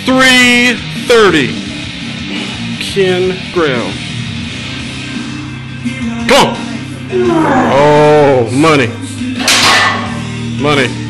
330. Ken Grail. Come on. Oh, money. Money.